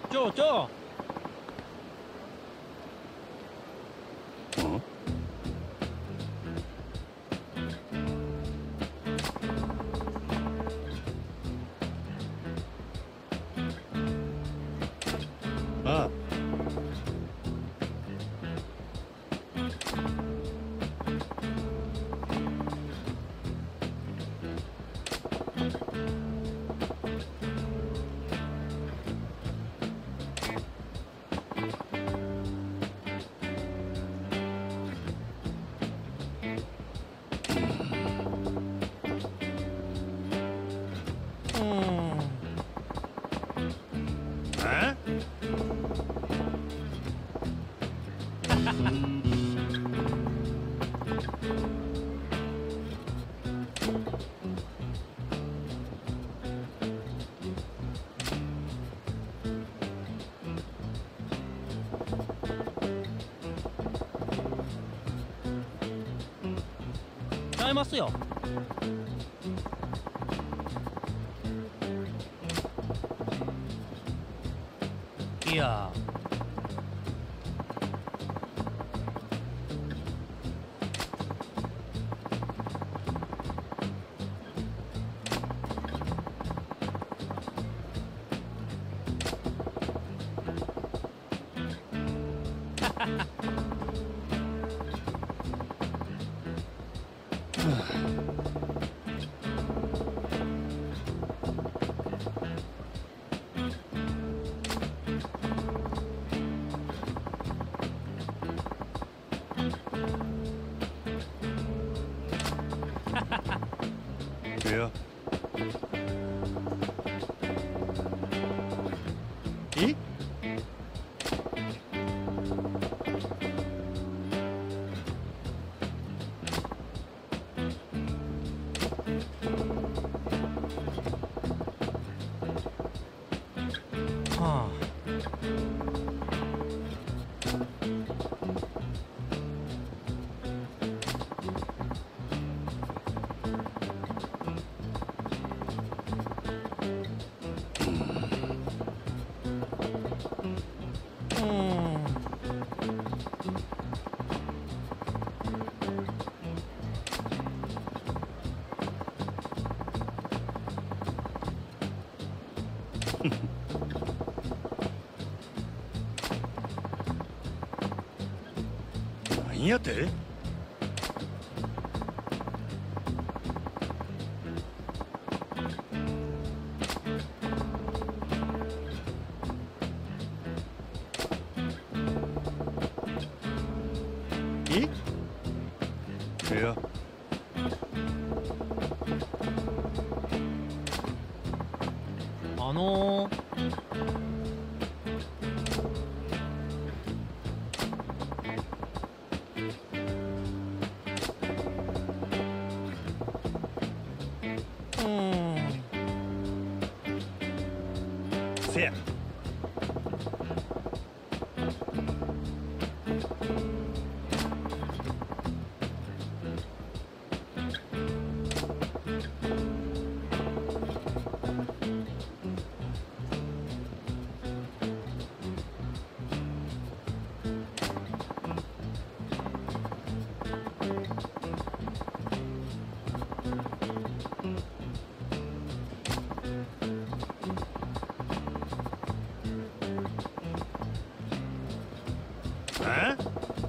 저. 어? 아. 아? ちゃいますよ。いや 왜요? 이? はあ。 なんやて？이? 왜요? あのーうーんせや。あ？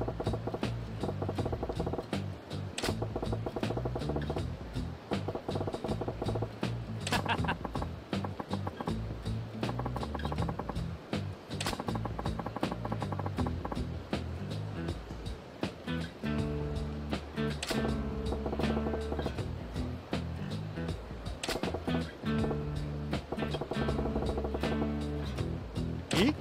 い？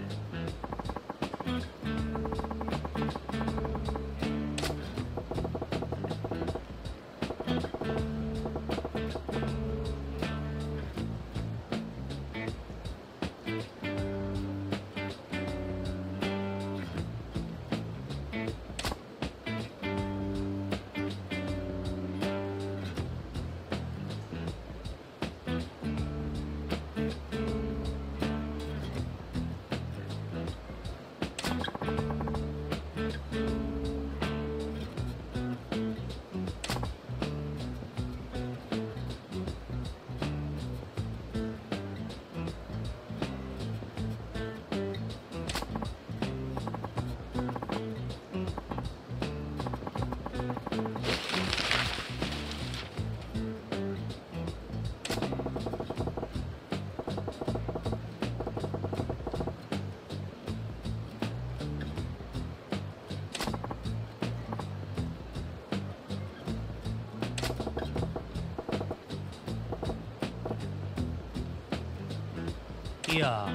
いや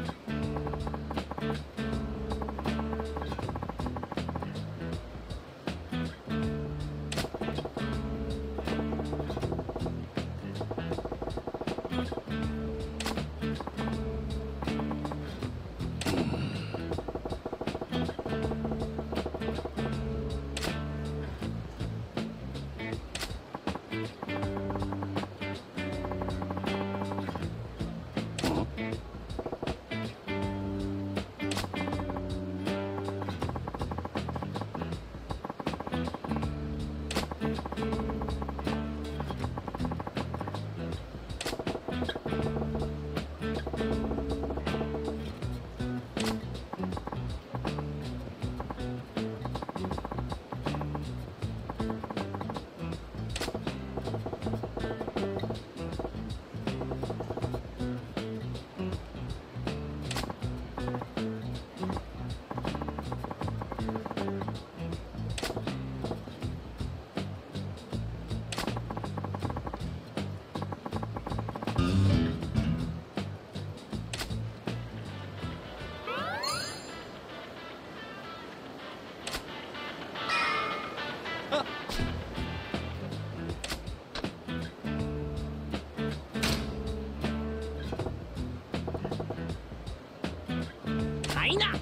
ないな。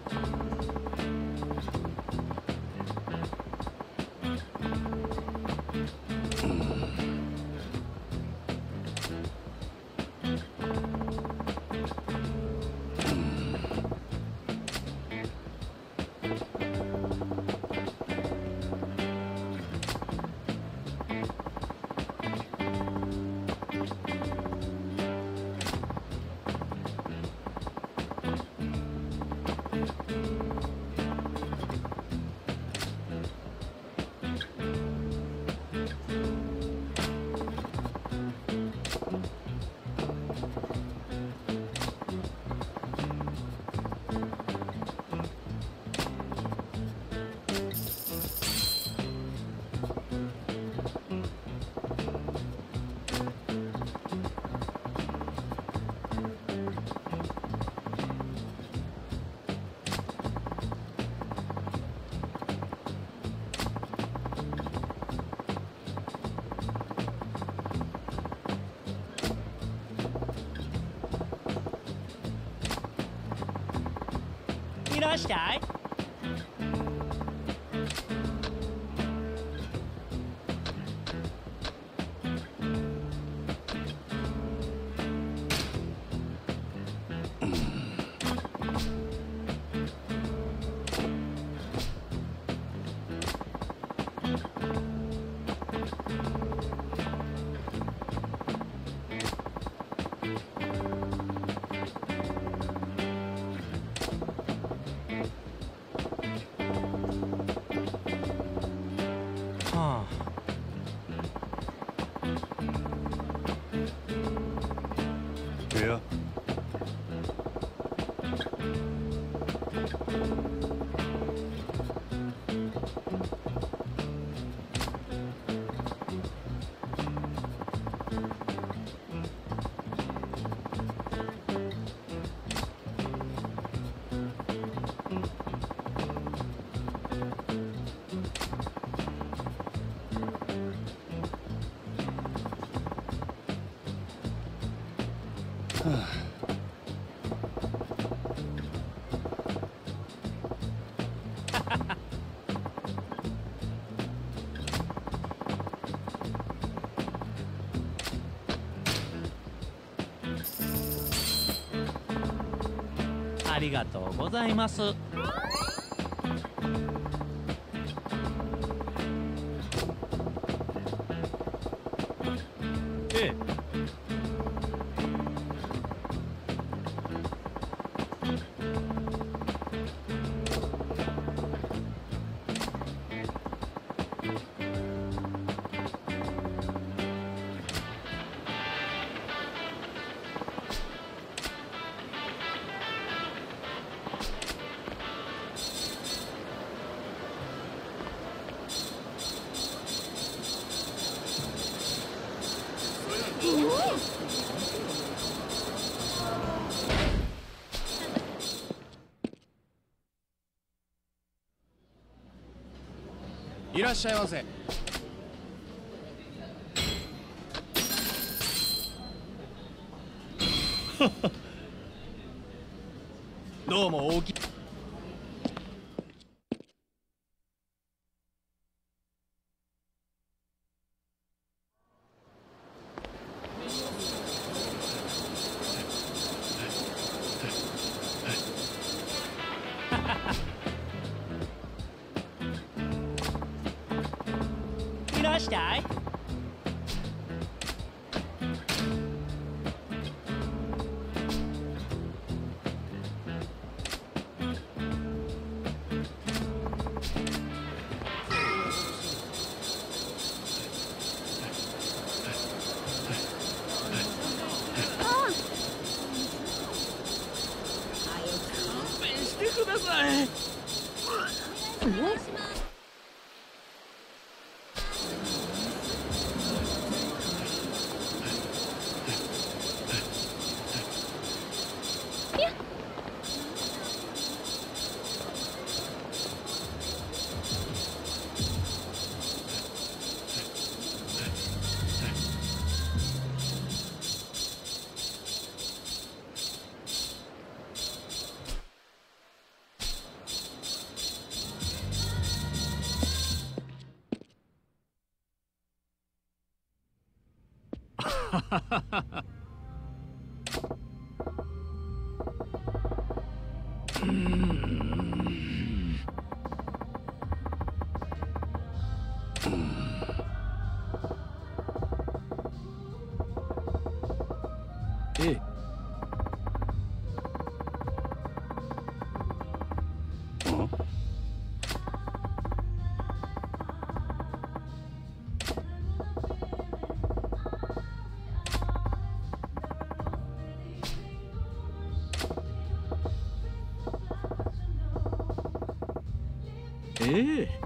いらっしゃい。はあ。 いやありがとうございます。ええ。 いらっしゃいませ。どうも大きい。 いらっしゃい。勘弁してください。 ええ。 ええ。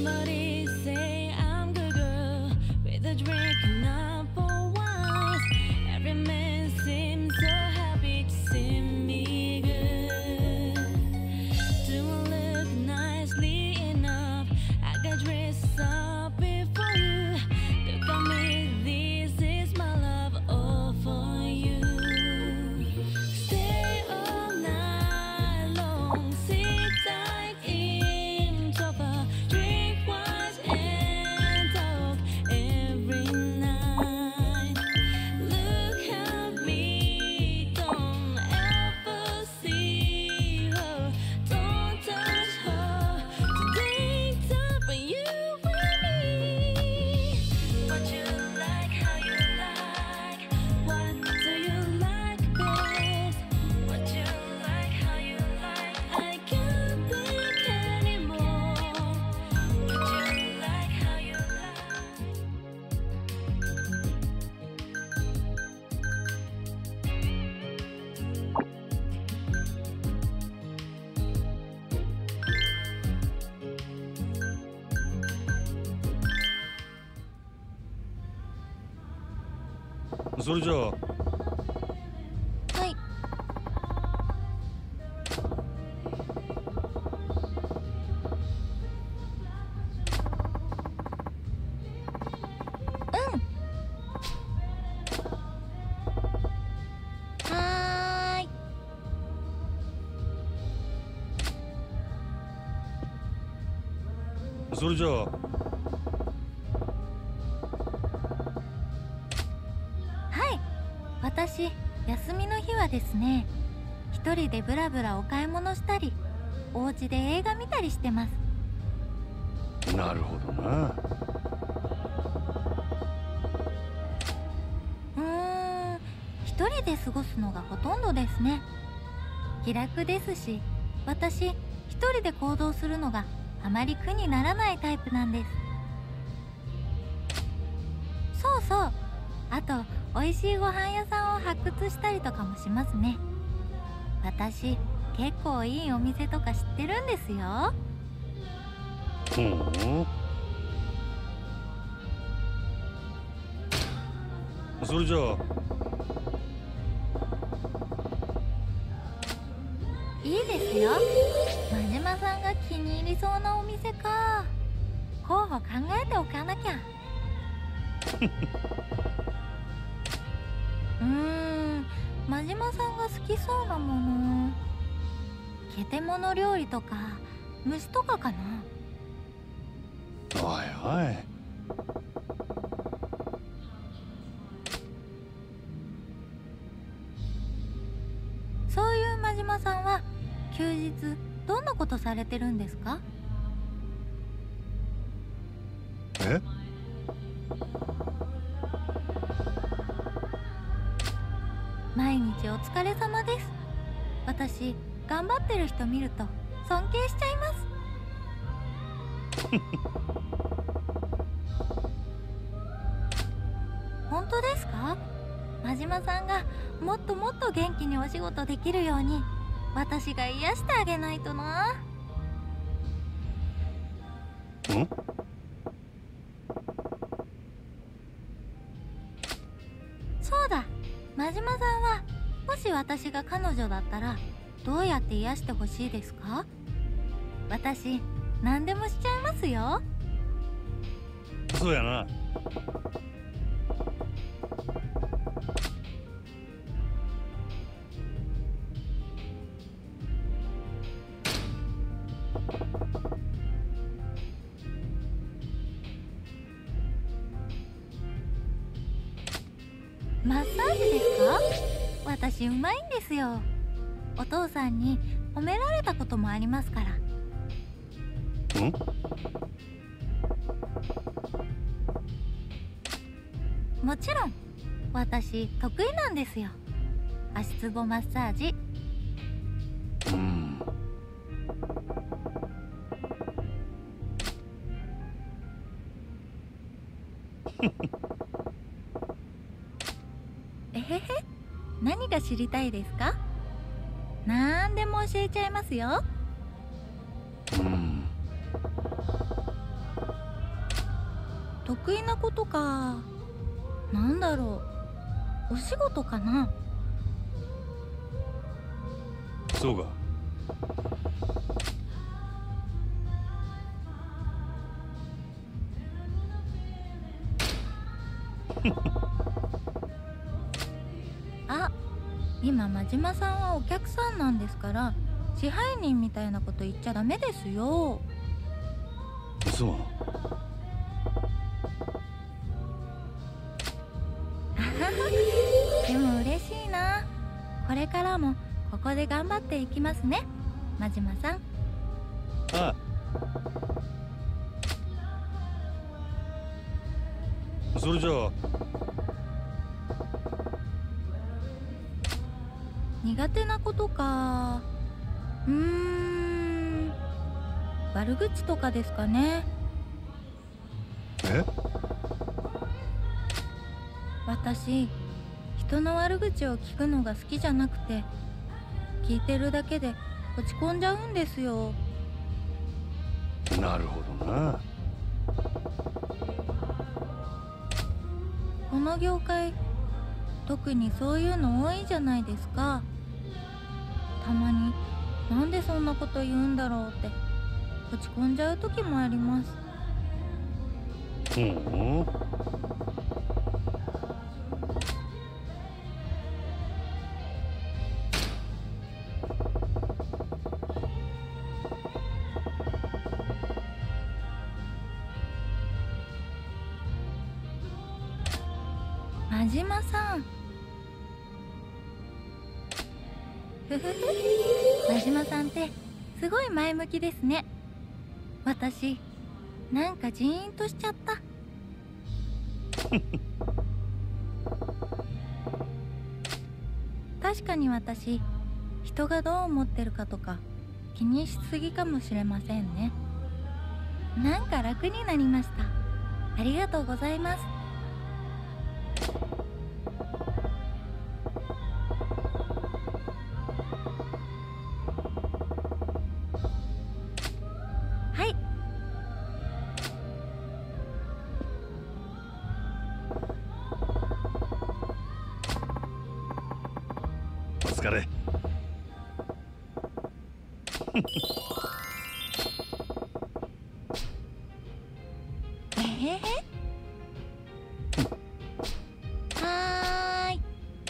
Somebody say I'm good girl with a drink and up for wine. Every man seems so happy to see me good. Do I look nicely enough? I got dressed up before you. Look at me, this is my love all for you. Stay all night long, sit tight in sofa, drink wine and talk every night. Look at me, don't ever see her, don't touch her. Today time for you and me. What you like, how you like, what do you like best? What you like, how you like, I can't think anymore. What you like, how you like. それじゃあはい。はーい。 それじゃあはい。私、休みの日はですね、一人でブラブラお買い物したり、お家で映画見たりしてます。 なるほどな。 一人で過ごすのがほとんどですね。気楽ですし、私一人で行動するのがあまり苦にならないタイプなんです。そうそう。あと、美味しいご飯屋さんを発掘したりとかもしますね。私、結構いいお店とか知ってるんですよ。 ほう。それじゃあいいですよ。真島さんが気に入りそうなお店か。候補考えておかなきゃ。真島さんが好きそうなもの。獣料理とか虫とかかな。 おいおい。 そういう真島さんは休日どんなことされてるんですか？ え？ 毎日お疲れ様です。私、頑張ってる人見ると尊敬しちゃいます。本当ですか？真島さんがもっともっと元気にお仕事できるように私が癒してあげないとな。 ん？ そうだ、真島さんはもし私が彼女だったらどうやって癒してほしいですか？私、何でもしちゃいますよ。 そうやな。 マッサージですか？私うまいんですよ。お父さんに褒められたこともありますから。 ん？ もちろん私得意なんですよ、足つぼマッサージ。えへへ、何が知りたいですか？なんでも教えちゃいますよ。 得意なことか。なんだろう、お仕事かな。 そうか。 あ、今真島さんはお客さんなんですから、支配人みたいなこと言っちゃダメですよ。 そう。 でも嬉しいな。これからもここで頑張っていきますね、真島さん。 ああ。それじゃあ。 苦手なことか。悪口とかですかね。 え？ 私、人の悪口を聞くのが好きじゃなくて、聞いてるだけで落ち込んじゃうんですよ。 なるほどな。 この業界、特にそういうの多いじゃないですか。たまになんでそんなこと言うんだろうって落ち込んじゃう時もあります。 うん。 真島さん。ふふふ。真島さんってすごい前向きですね。私、なんかジーンとしちゃった。確かに私、人がどう思ってるかとか気にしすぎかもしれませんね。なんか楽になりました。ありがとうございます。はい。 お疲れ。 はーい。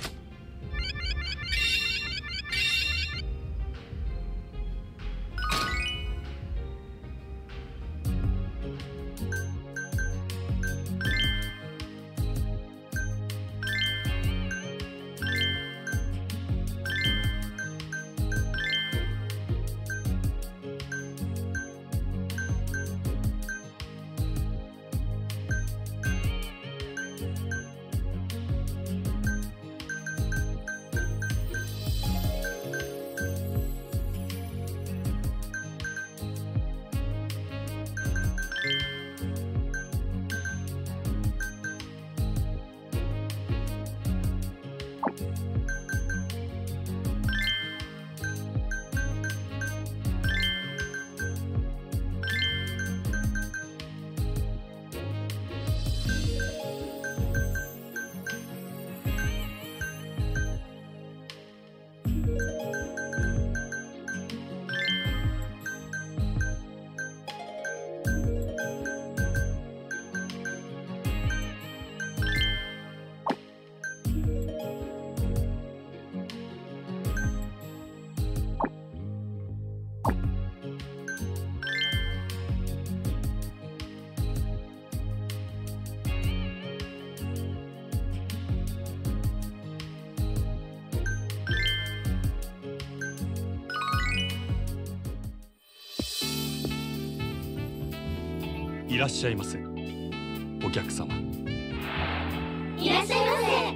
いらっしゃいませ、お客様。 いらっしゃいませ。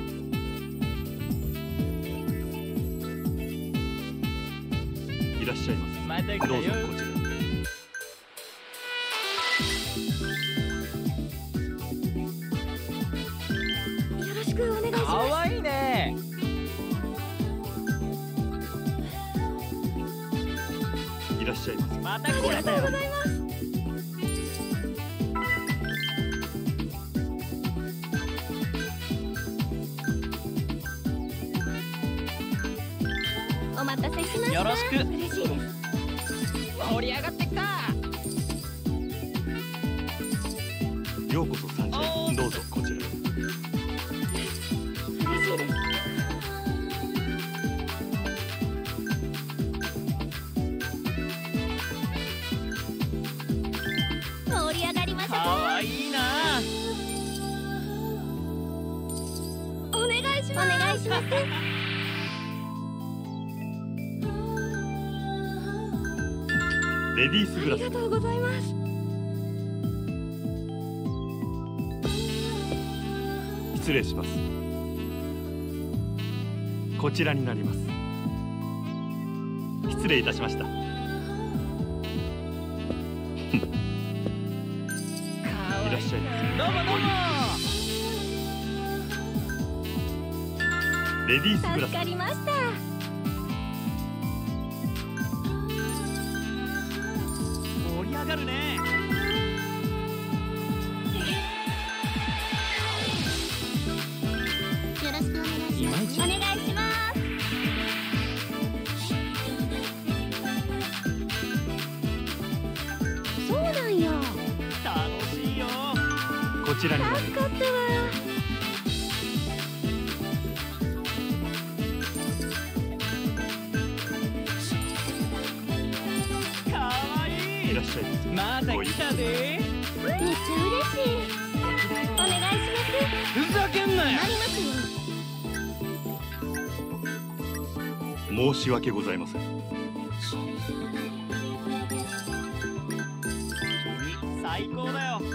いらっしゃいませ。 また来たよ。 どうぞこちら。 よろしくお願いします。 かわいいね。 いらっしゃいませ。 また来たよ。 待たせしました。 よろしく。 嬉しいです。 盛り上がってっか。 ようこそサンシャイン。どうぞこちらへ。 嬉しいです。盛り上がりましたかわいいな。 お願いします。お願いします。 レディースグラスありがとうございます。 失礼します。こちらになります。失礼いたしました。 かわいい。 いらっしゃいませ。 どうもどうも。 レディースグラス助かりました。 盛り上がるね。 よろしくお願いします。お願いします。そうなんや。 楽しいよ。 こちらになり助まかったわ。 かわいす。いいらっ。しゃいませ。 また来たで。 めっちゃ嬉しい。お願いします。 ふざけんなよ。 なりますよ。 申し訳ございません。 最高だよ。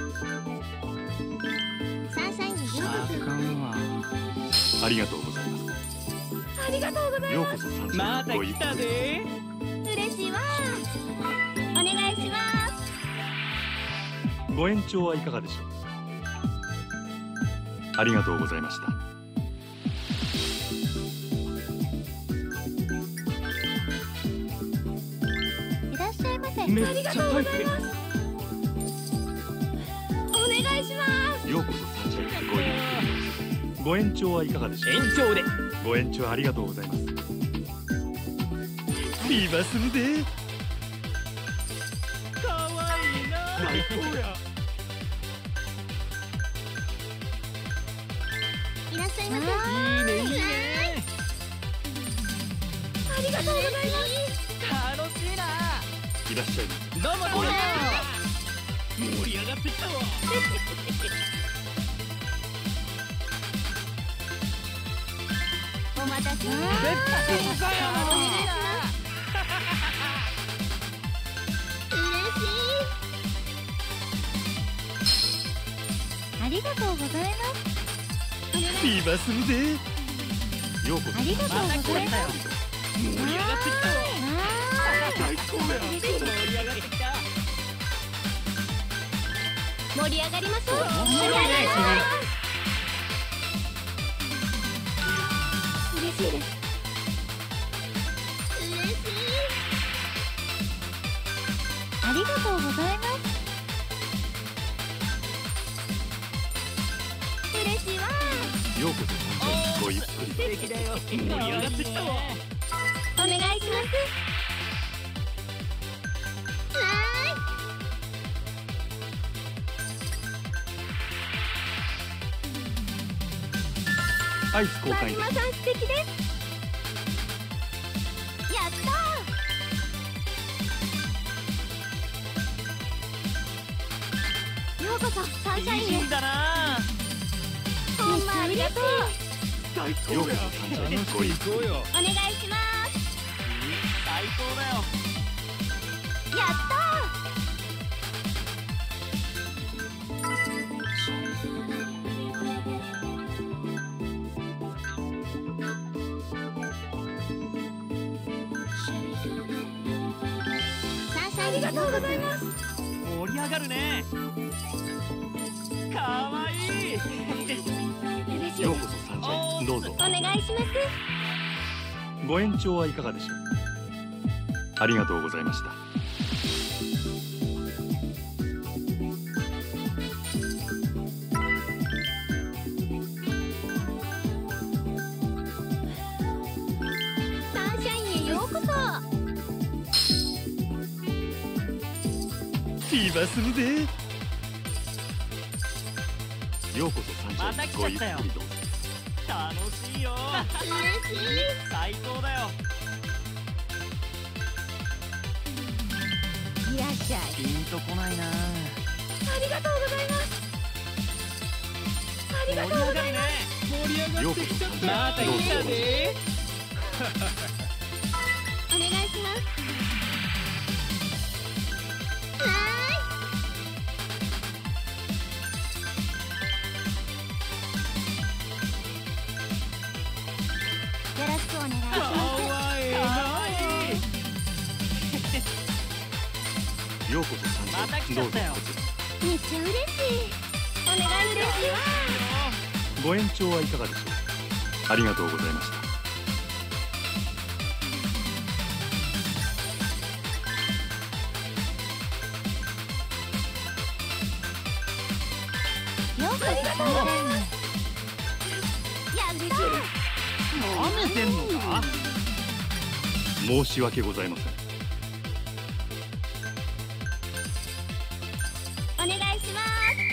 サンシャインにようこあかんわ。 ありがとうございます。 そ。ありがとうございまようこそサンシャインまた来たで。 す。嬉しいわ。お願いします。 ご延長はいかがでしょう。ありがとうございました。 いらっしゃいませ。 めっありがちゃ入ってる。 お願いします。 ようこそサンシャイン。ごゆっくり。ご延長はいかがでしょう。 延長で。 ご延長ありがとうございます。 見ますんで。 かわいいな。最高や。 いらっしゃいませ。 いいねいいね。 ありがとうございます。 楽しいな。 いらっしゃいませ。 どうもどうも。盛り上がってきたわ。 お待たせ。 絶対かよ。 ありがとうございます。 見ますんで。 ようこそ。 ありがとうございます。 盛り上がってきたわ。 最高や。 盛り上がってきた。 盛り上がりましょう。 面白いね嬉しいです。嬉しい。ありがとうございます。嬉しいわ。 ようこそサンシャイン。ごゆっくり。 素敵だよ。盛り上がってきたわ。 お願いします。 アイス交換いたします。 マリマさん素敵です。やったー。ようこそサンシャインへ。 いいんだな。 ほんまありがとう。 最ようこそサンシャイン。ごゆっくり。 行こうよ。 お願いします。 最高だよ。 やったー。サンシャインありがとうございます。 盛り上がるね。かわいい。 嬉しい。 ようこそサンシャイン。どうぞ。 お願いします。 ご延長はいかがでしょう。ありがとうございました。 サンシャインへようこ言わするぜ。 ようこそサンシャイン。ごゆっくりどうぞ。 楽しいよ。 嬉しい。 最高だよ。 いらっしゃい。 ピンとこないな。 ありがとうございます。ありがとうございます。 盛り上がようこそサンシャイン。 また来たで。 お願いします。よろしくお願いしかます。 わいい。かわいい。 ようこそサンシャイン。 また来ちゃったよ。 どうぞこちら。 めっちゃ嬉しい。お願い嬉しいわ。 ご延長はいかがでしょう。ありがとうございました。 ようこそサンシャインへ。やったー。 舐めてんのか。 申し訳ございません。 お願いします。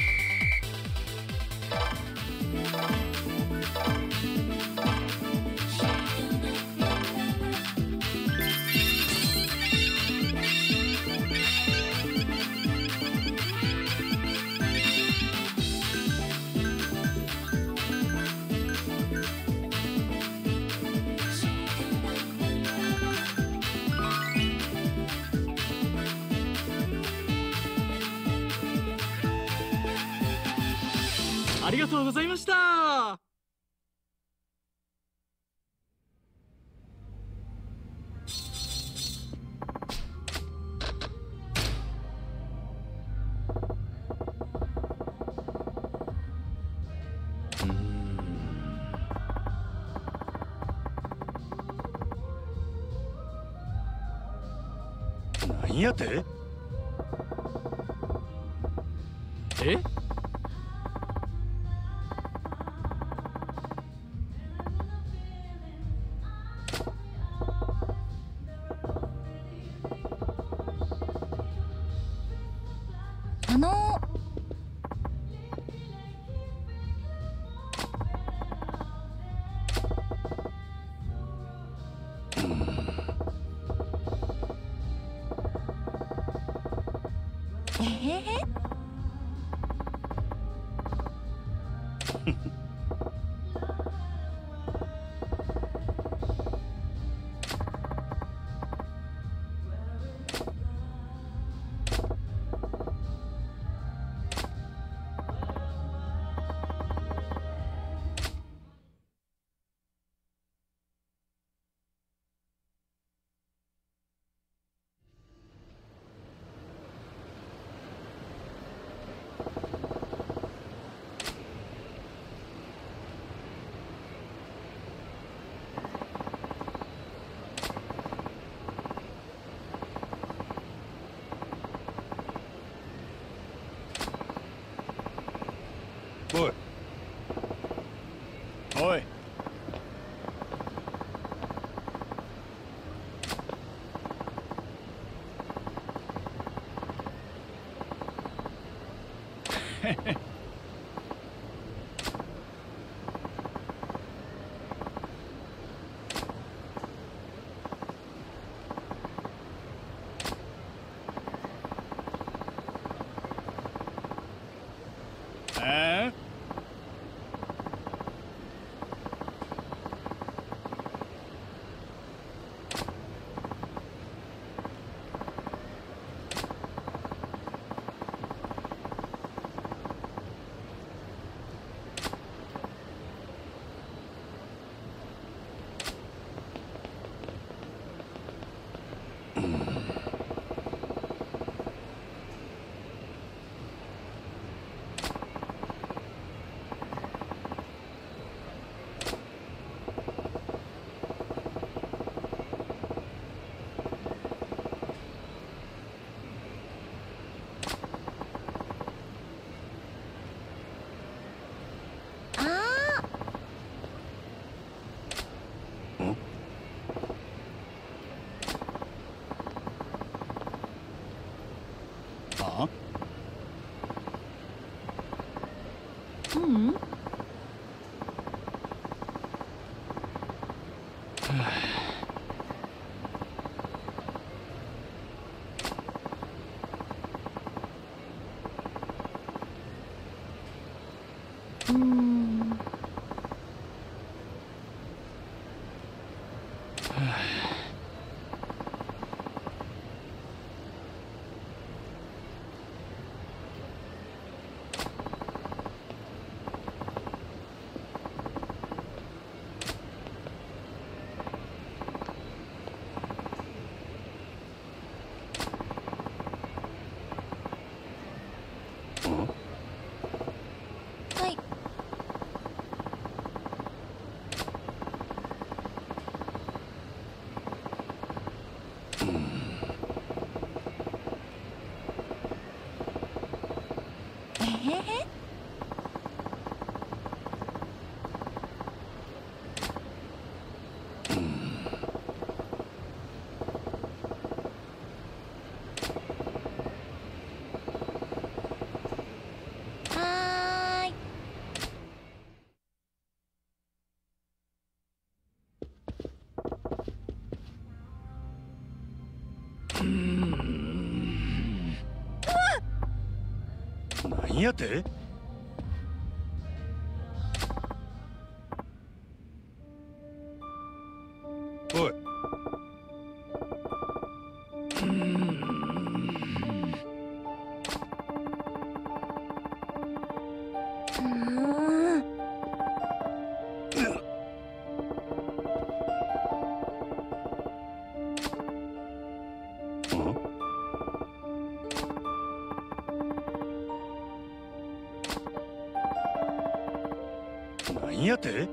ありがとうございました。 なんやて？ え？ あのえへへ。 おいおい。ああ？ うんはい。えへ。はーい。 なんやて？おい。なんやて？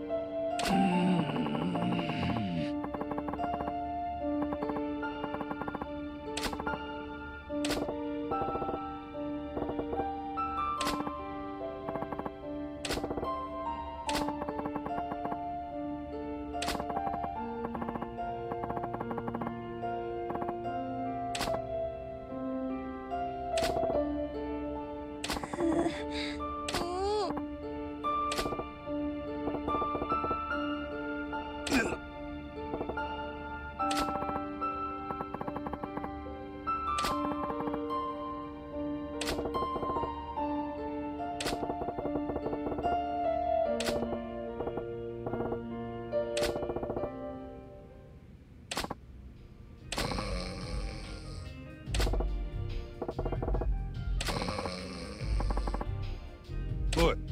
おい。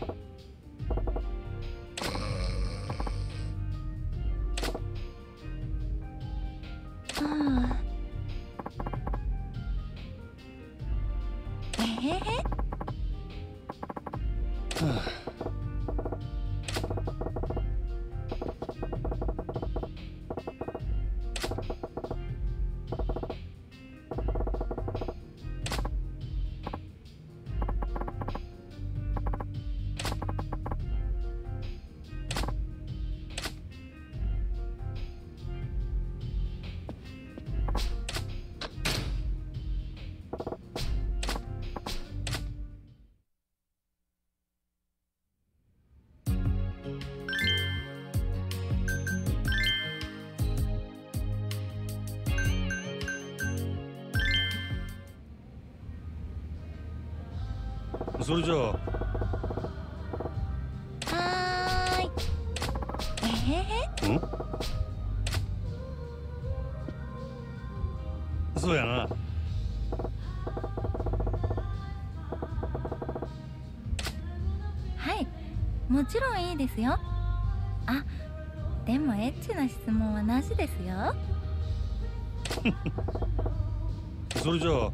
えへへ。 それじゃあ。 はーい。えへへ。 ん？そうやな。 はい、もちろんいいですよ。あ、でもエッチな質問はなしですよ。 それじゃあ。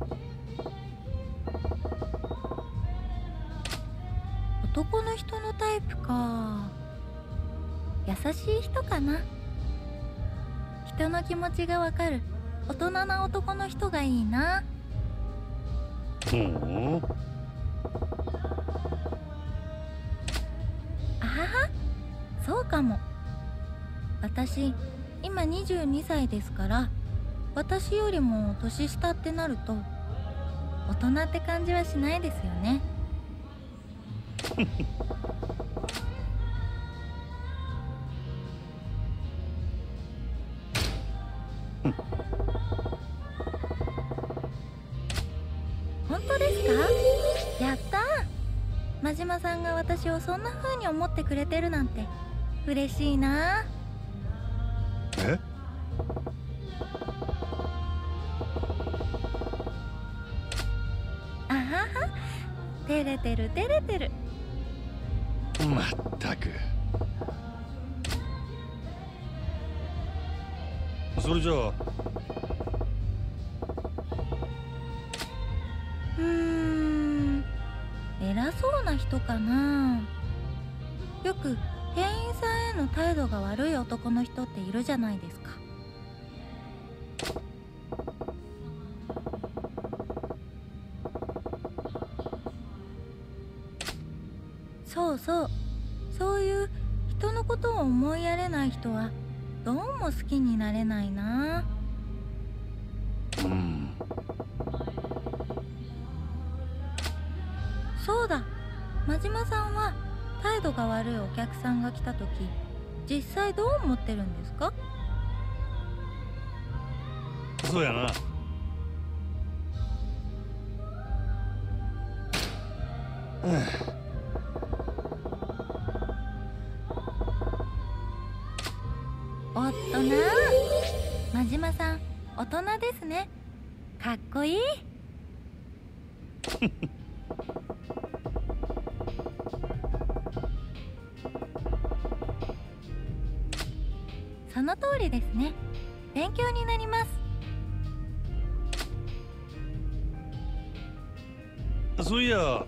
男の人のタイプか。優しい人かな。人の気持ちがわかる大人な男の人がいいな。 ほう。 あはは、そうかも。私今22歳ですから、私よりも年下ってなると大人って感じはしないですよね。 真島さんが私をそんな風に思ってくれてるなんて嬉しいな。 え？ あはは、照れてる照れてる。 まったく。それじゃあ偉そうな人かな。よく店員さんへの態度が悪い男の人っているじゃないですか。そうそう、そういう人のことを思いやれない人はどうも好きになれないな。そうだ、真島さんは態度が悪いお客さんが来た時、実際どう思ってるんですか？ そうやな。 おっとな、真島さん大人ですね。かっこいい。その通りですね。勉強になります。 そういや、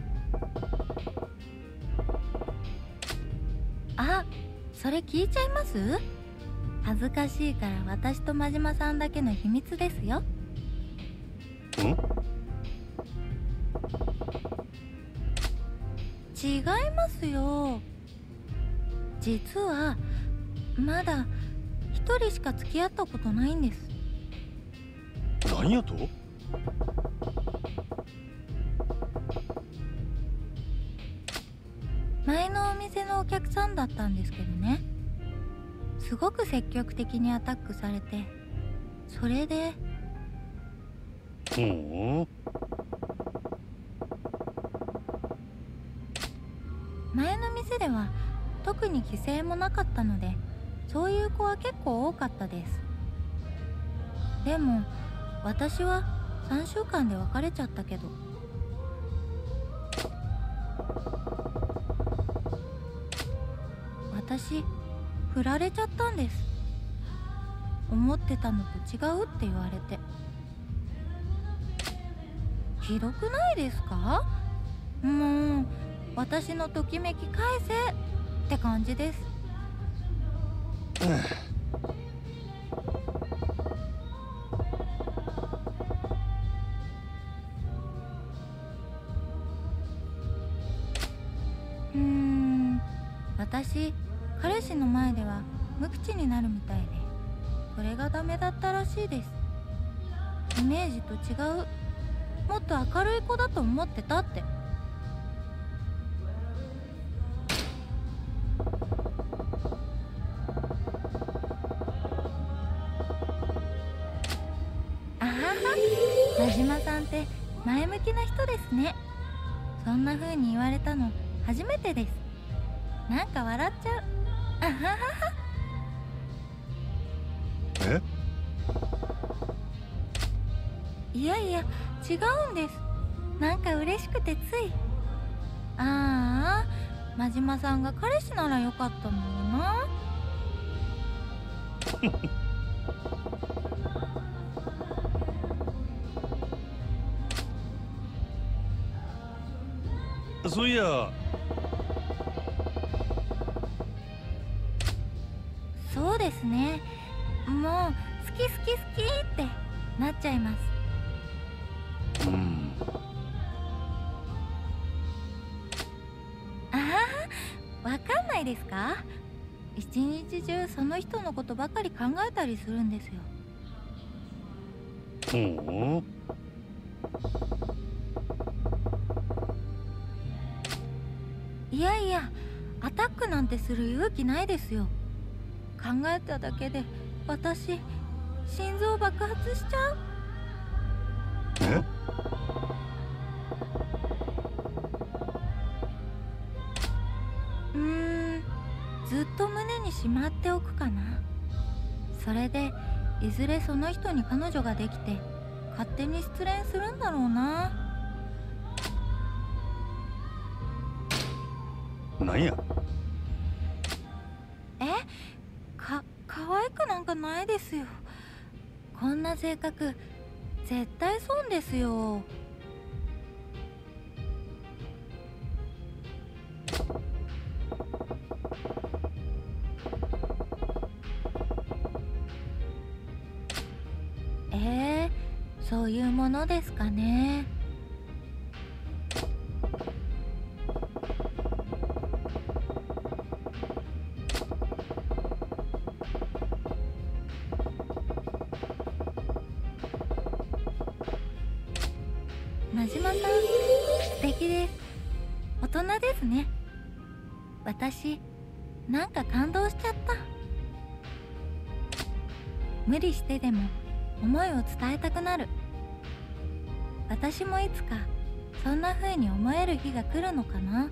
あ、それ聞いちゃいます？恥ずかしいから私と真島さんだけの秘密ですよ。違いますよ。実はまだ一人しか付き合ったことないんです。 何やと？ 前のお店のお客さんだったんですけどね、すごく積極的にアタックされて、それで。前の店では特に規制もなかったので、そういう子は結構多かったです。でも私は3週間で別れちゃったけど。私振られちゃったんです。思ってたのと違うって言われて。ひどくないですか？もう私のときめき返せって感じです。私、彼氏の前では無口になるみたいで、これがダメだったらしいです。イメージと違う、もっと明るい子だと思ってたって。あはは、真島さんって前向きな人ですね。そんな風に言われたの初めてです。なんか笑っちゃう。あははは。 え？ いやいや、違うんです。なんか嬉しくてつい。ああ、真島さんが彼氏ならよかったのにな。 そういや、 そうですね。もう好き好き好きってなっちゃいます。ああ、わかんないですか？一日中その人のことばかり考えたりするんですよ。いやいや、アタックなんてする勇気ないですよ。考えただけで私、心臓爆発しちゃう。 ずっと胸にしまっておくかな。それでいずれその人に彼女ができて勝手に失恋するんだろうな。 なんや。 可愛くなんかないですよ。こんな性格絶対損ですよ。そういうものですかね。真島さん、素敵です。大人ですね。私、なんか感動しちゃった。無理してでも思いを伝えたくなる。私もいつかそんな風に思える日が来るのかな。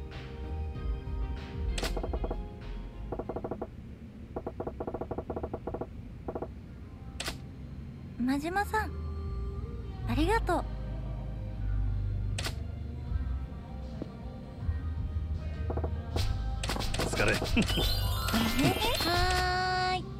真島さん、ありがとう。 お疲れ。 はーい。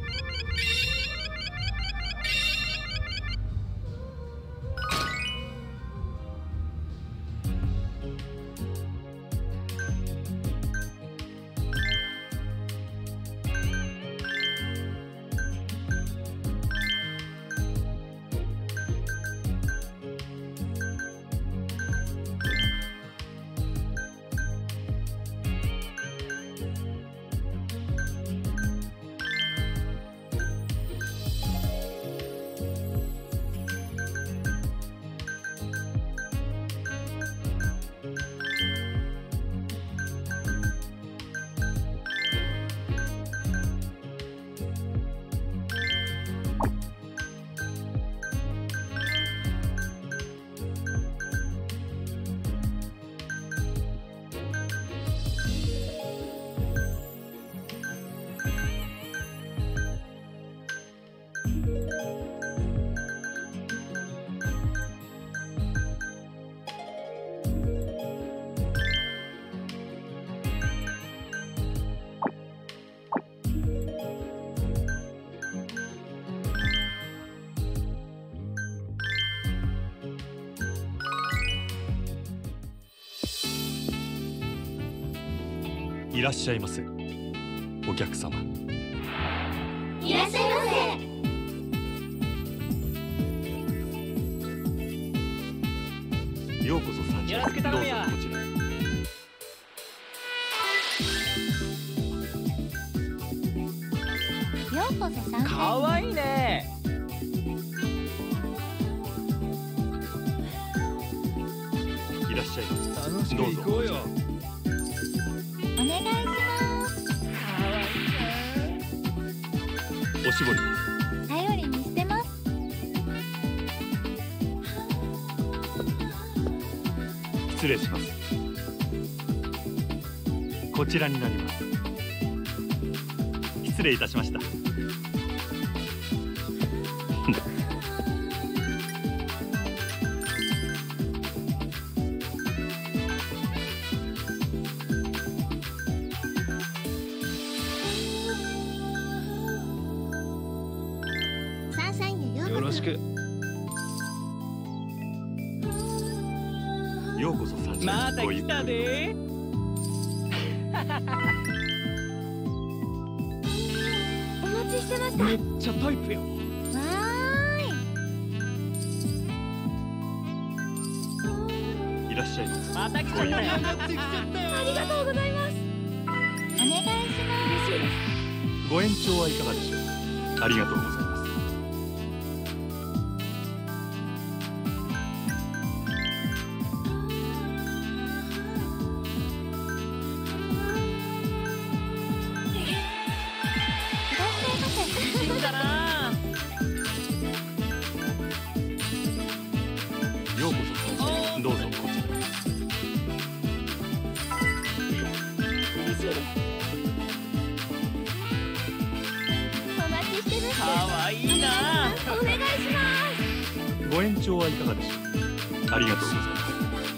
いらっしゃいませ、お客様。 いらっしゃいませ。 ようこそ参上。 よろしく頼むよ。 どうぞこちらへ。 ようこそ参かわいいね。 いらっしゃいませ。 楽しく行こうよ。 お願いします。 おしぼりです。 頼りにしてます。 失礼します。こちらになります。失礼いたしました。 サンシャインへようこそ。 よろしく。 ようこそ参上。 また来たで。 お待ちしてました。 めっちゃタイプよ。 わーい。 いらっしゃいませ。 また来ちゃったよ。 ありがとうございます。お願いします。 ご延長はいかがでしょう。ありがとうございます。 いいんだな。 ようこそ参上。どうぞこちらへ。 いいな。 お願いします。 ご延長はいかがでしょう。ありがとうございます。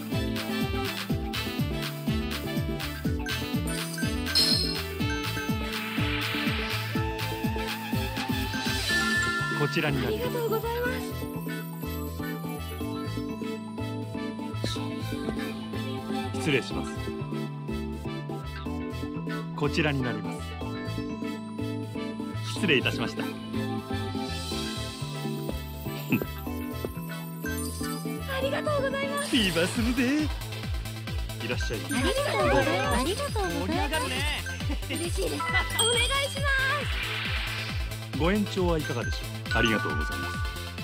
こちらになります。 ありがとうございます。 失礼します。こちらになります。失礼いたしました。 ありがとうございます。 フィーバーするで。いらっしゃいませ。 ありがとうございます。ありがとうご盛りざいます。 上がるね。 嬉しいです。お願いします。 ご延長はいかがでしょう。ありがとうございます。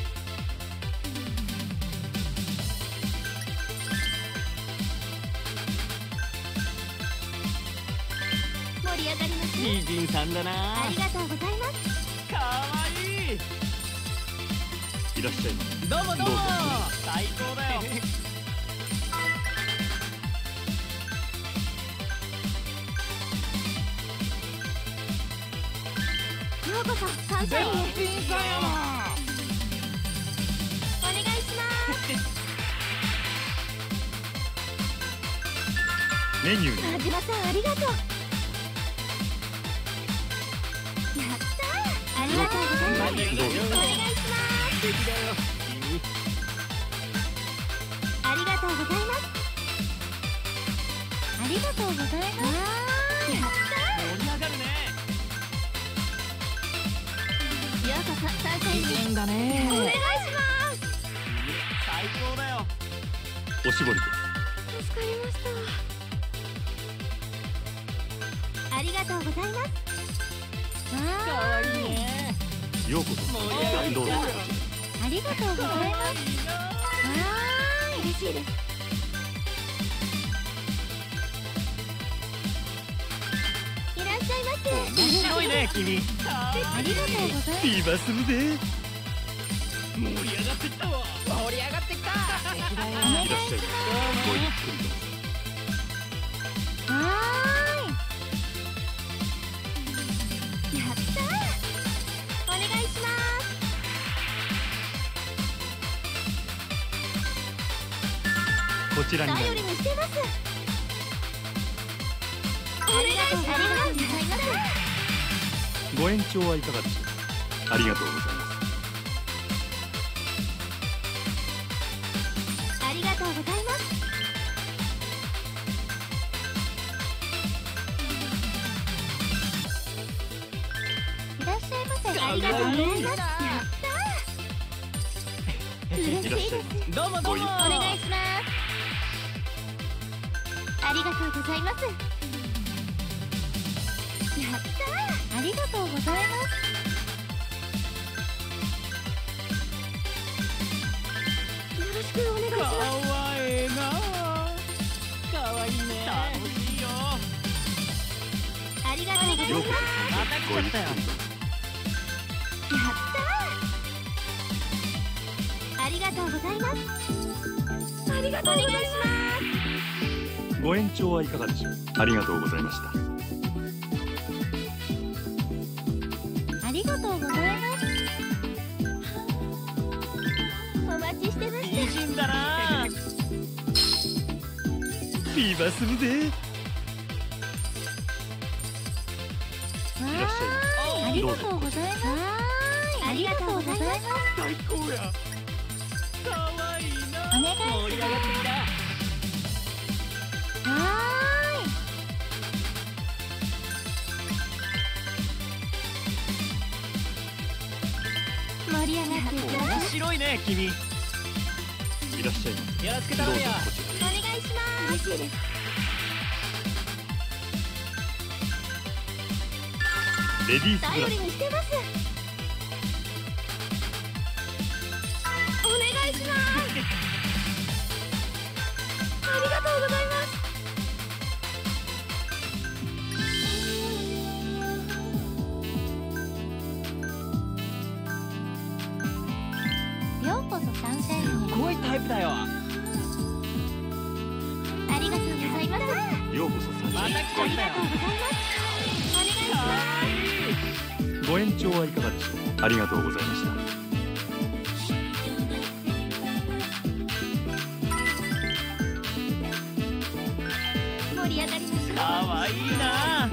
盛り上がりますね。 いいじんさんだな。 ありがとうございます。 かわいい。 いらっしゃいませ。 どうもどうもどうぞ。 最高だよ。 ようこそサンシャインへ。お願いし絶品さんやな。 ます。 メニューに田島さんありがとう。やったー。ありがとうございます。 どうぞお願いします。 素敵だよ。君。 ありがとうございます。 ありがとうございます。 やった盛り上がるね。 ー。ようこそサンシャインへ。 いいんだお願いね。 します。 最高だよ。 おしぼりで。 助かりました。ありがとうございます。 かわいいね。 ようこそ。 盛り上がりどうぞ。 ありがとうございます。 わーい、嬉しいです。いらっしゃいませ。 面白いね君。 ありがとうございます。 フィーバーするで。 盛り上がってきたわ。盛り上がってきた。素敵だよ。 いらっしゃいませ。ごゆっくりどうぞ。 はやったー。お願いします。 こちらにな頼ります。 りにしてます。お願いします。ありがとうございます。 ご延長はいかがでしょう。ありがとうございます。 ありがとうございます。 いらっしゃいませ。 ありがとうございます。やったー。嬉しいいらっしゃいです。 ませ。 どうもどうも。 お願いします。ありがとうございます。やったありがとうございます。 ー。よろしくお願いしかます。 わええな。かわいいね。楽しいよ。 ありがとうございます。 ようこまたそ。ごゆっくりどうぞ。 やったー。ありがとうございます。ありがとうございます。 ご延長はいかがでしょう。ありがとうございました。 ありがとうございます。 お待ちしてましいいじんだな。 フィーバーするで。いらっしゃいまありどうぞがとうございます。 た。ありがとうございます。 最高や。かわいいな。 お願いします盛り上がってきた。 は盛り上がっていきま面す。 白いね君。よいらっしゃいませ。 ろしくどうぞ頼むよ。 こちらへ。 お願いします。嬉しいです。 レディースグ頼りラス。 にしてます。お願いします。ありがとうございます。 ようこそサンシャインへ。 すごいタイプだよ。 ありがとうございます。 ようこそサンシャインへ。 また来ちゃったよ。 ありがとうございます。お願いします。 かわいい。 ごご延長はいかがでしょう。ありがとうございました。 盛り上がりましょう。 かわいいな。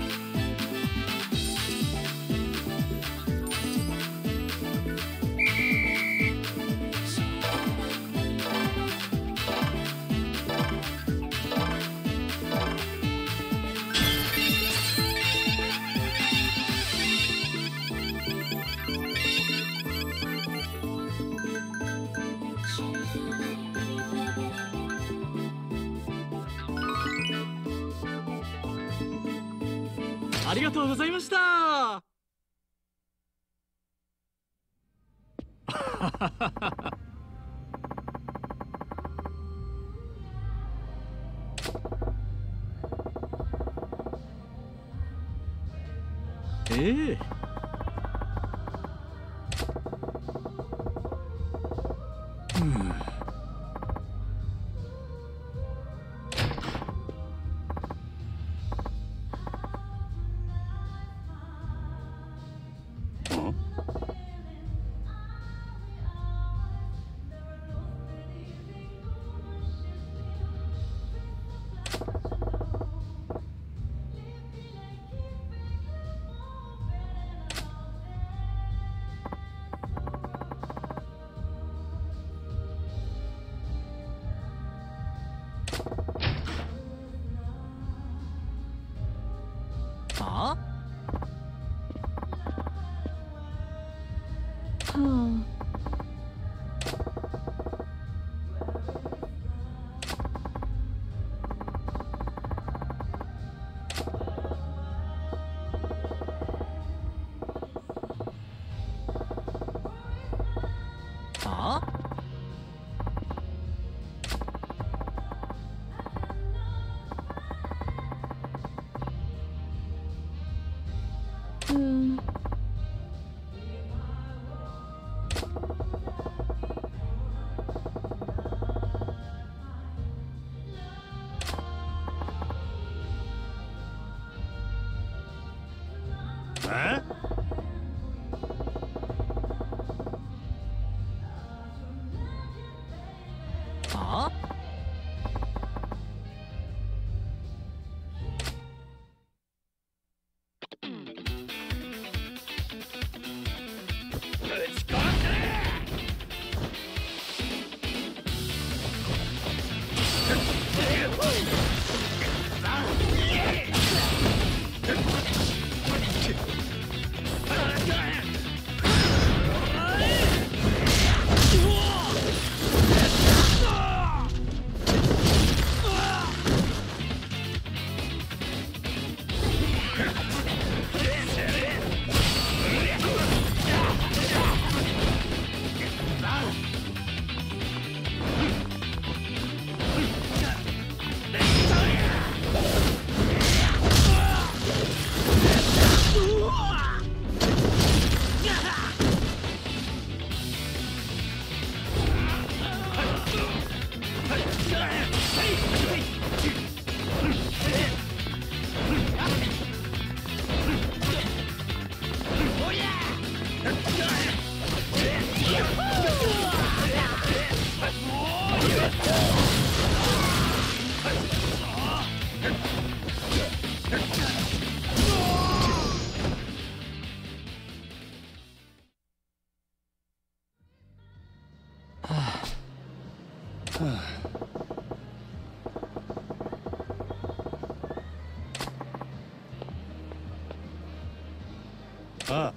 ありがとうございました。ええ。はあ。 あ。 え？ あ？ ああ。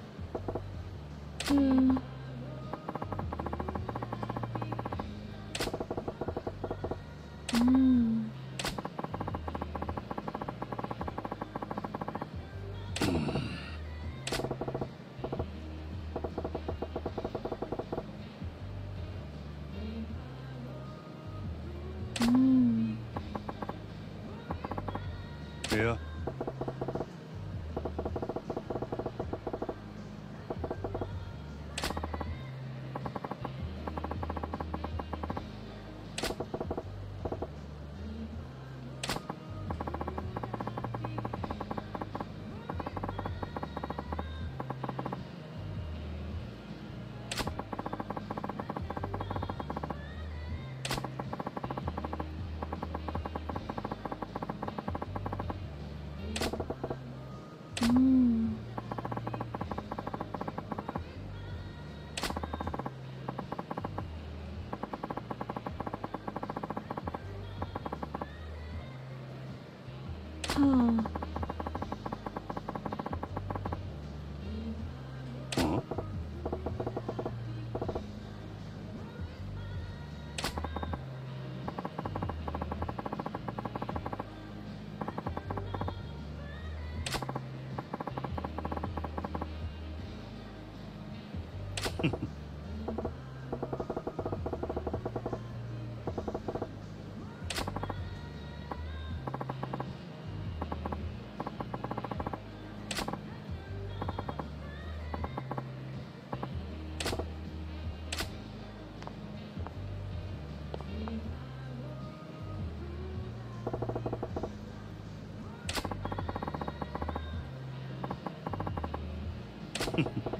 いや。 ん。はうんフフ